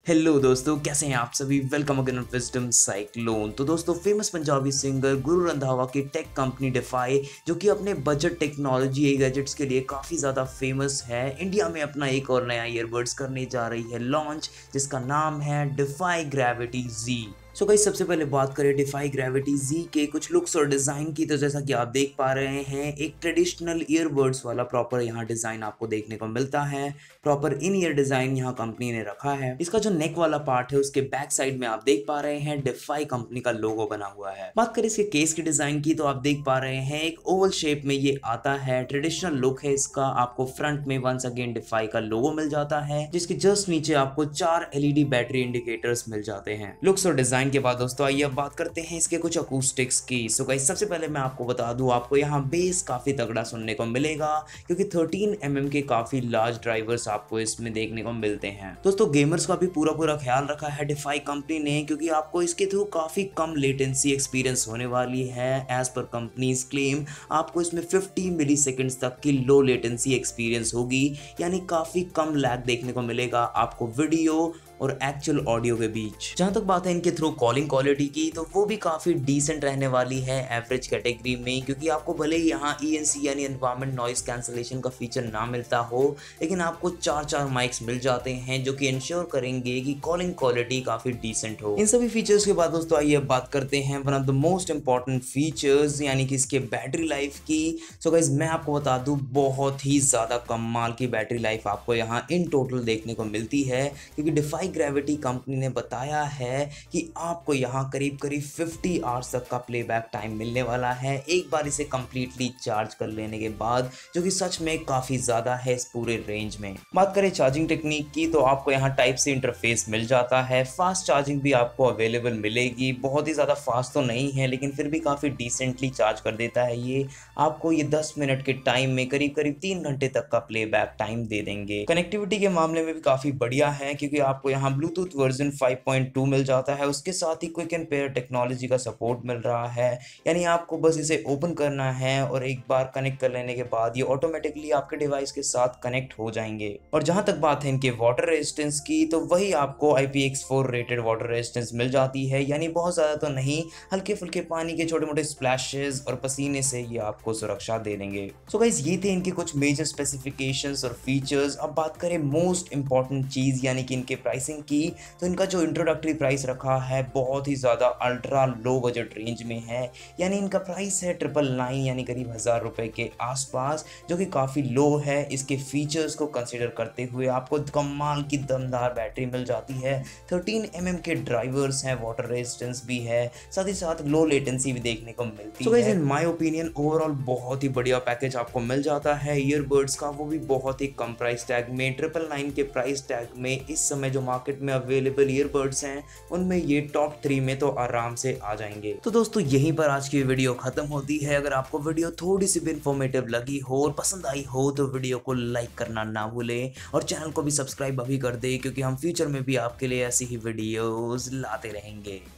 Hello दोस्तों, कैसे हैं आप सभी। Welcome again on Wisdom Cyclone. तो दोस्तों, फेमस पंजाबी सिंगर गुरु रंधावा की टेक कंपनी डिफाई, जो कि अपने बजट टेक्नोलॉजी गैजेट्स के लिए काफ़ी ज़्यादा फेमस है, इंडिया में अपना एक और नया ईयरबड्स करने जा रही है लॉन्च, जिसका नाम है डिफाई ग्रेविटी जी। सो गाइस, सबसे पहले बात करें डिफाई ग्रेविटी जी के कुछ लुक्स और डिज़ाइन की, तो जैसा कि आप देख पा रहे हैं, एक ट्रेडिशनल ईयरबड्स वाला प्रॉपर यहाँ डिज़ाइन आपको देखने को मिलता है। प्रॉपर इन ईयर डिज़ाइन यहाँ कंपनी ने रखा है। इसका जो नेक वाला पार्ट है, उसके बैक साइड में आप देख पा रहे हैं डिफाई कंपनी का लोगो बना हुआ है। बात करें इसके केस की डिज़ाइन की, तो आप देख पा रहे हैं एक ओवल शेप में ये आता है। ट्रेडिशनल लुक है इसका। आपको फ्रंट में वंस अगेन डिफाई का लोगो मिल जाता है, जिसके जस्ट नीचे आपको 4 एलईडी बैटरी इंडिकेटर्स मिल जाते हैं। लुक्स और डिज़ाइन के बाद दोस्तों आइए अब बात करते हैं इसके कुछ अकूस्टिक्स की। सो गाइस, सबसे पहले मैं आपको बता दूं, आपको यहाँ बेस काफी तगड़ा सुनने को मिलेगा, क्योंकि 13 mm के काफी लार्ज ड्राइवर्स आपको इसमें देखने को मिलते हैं। दोस्तों, गेमर्स का भी पूरा ख्याल रखा है डिफाई कंपनी ने, क्योंकि आपको इसके थ्रू काफी कम लेटेंसी एक्सपीरियंस होने वाली है। एज पर कंपनीज क्लेम, आपको इसमें 50 मिली सेकेंड्स तक की लो लेटेंसी एक्सपीरियंस होगी, यानी काफी कम लैग देखने को मिलेगा आपको वीडियो और एक्चुअल ऑडियो के बीच। जहां तक बात है इनके थ्रू कॉलिंग क्वालिटी की, तो वो भी काफ़ी डिसेंट रहने वाली है एवरेज कैटेगरी में, क्योंकि आपको भले ही यहाँ ENC यानी एनवायरमेंट नॉइस कैंसलेशन का फीचर ना मिलता हो, लेकिन आपको 4 माइक्स मिल जाते हैं, जो कि इंश्योर करेंगे कि कॉलिंग क्वालिटी काफ़ी डिसेंट हो। इन सभी फीचर्स के बाद दोस्तों आइए बात करते हैं one of the most important features, यानी कि इसके बैटरी लाइफ की। सो गाइस, मैं आपको बता दूँ, बहुत ही ज़्यादा कमाल की बैटरी लाइफ आपको यहाँ इन टोटल देखने को मिलती है, क्योंकि डिफाई ग्रेविटी कंपनी ने बताया है कि आपको यहाँ करीब 50 आवर्स तक का प्लेबैक टाइम मिलने वाला है, एक बार इसे कंप्लीटली चार्ज कर लेने के बाद, जो कि सच में काफ़ी ज़्यादा है इस पूरे रेंज में। बात करें चार्जिंग टेक्निक की, तो आपको यहाँ टाइप सी इंटरफेस मिल जाता है। फास्ट चार्जिंग भी आपको अवेलेबल मिलेगी। बहुत ही ज़्यादा फास्ट तो नहीं है, लेकिन फिर भी काफ़ी डिसेंटली चार्ज कर देता है ये। आपको ये 10 मिनट के टाइम में करीब 3 घंटे तक का प्लेबैक टाइम दे देंगे। कनेक्टिविटी के मामले में भी काफ़ी बढ़िया है, क्योंकि आपको यहाँ ब्लूटूथ वर्जन 5.2 मिल जाता है। उसके साथ ही क्विक एंड पेयर टेक्नोलॉजी का सपोर्ट मिल रहा है, यानी आपको बस इसे ओपन करना है और एक बार कनेक्ट कर लेने के बाद ये ऑटोमेटिकली आपके डिवाइस के साथ कनेक्ट हो जाएंगे। और जहां तक बात है इनके वाटर रेजिस्टेंस की, तो वही आपको IPX4 रेटेड वाटर रेजिस्टेंस मिल जाती है, यानी बहुत ज़्यादा तो नहीं, हल्के फुल्के पानी के छोटे मोटे स्प्लैशेस और पसीने से ये आपको सुरक्षा दे देंगे। सो गाइस, ये थे इनके कुछ मेजर स्पेसिफिकेशंस और फीचर्स। अब बात करें मोस्ट इंपॉर्टेंट चीज़, यानी कि इनके प्राइसिंग की, तो इनका जो इंट्रोडक्टरी प्राइस रखा है बहुत ही ज़्यादा अल्ट्रा लो बजट रेंज में है, यानी इनका प्राइस है 999, यानी करीब 1000 रुपये के आसपास, जो कि काफ़ी लो है। इसके फीचर्स को कंसिडर करते हुए आपको कमाल की दमदार बैटरी मिल जाती है, 13 mm के ड्राइवर्स हैं, वाटर रेजिस्टेंस भी है, साथ ही साथ लो लेटेंसी भी देखने को मिलती है। इन माय ओपिनियन ओवरऑल बहुत ही बढ़िया पैकेज आपको मिल जाता है ईयरबड्स का, वो भी बहुत ही कम प्राइस टैग में। 999 के प्राइस टैग में इस समय जो मार्केट में अवेलेबल ईयरबड्स हैं, उनमें ये टॉप 3 में तो आराम से आ जाएंगे। तो दोस्तों, यहीं पर आज की वीडियो खत्म होती है। अगर आपको वीडियो थोड़ी सी भी इंफॉर्मेटिव लगी हो और पसंद आई हो, तो वीडियो को लाइक करना ना भूलें और चैनल को भी सब्सक्राइब अभी कर दे, क्योंकि हम फ्यूचर में भी आपके लिए ऐसी ही वीडियोस लाते रहेंगे।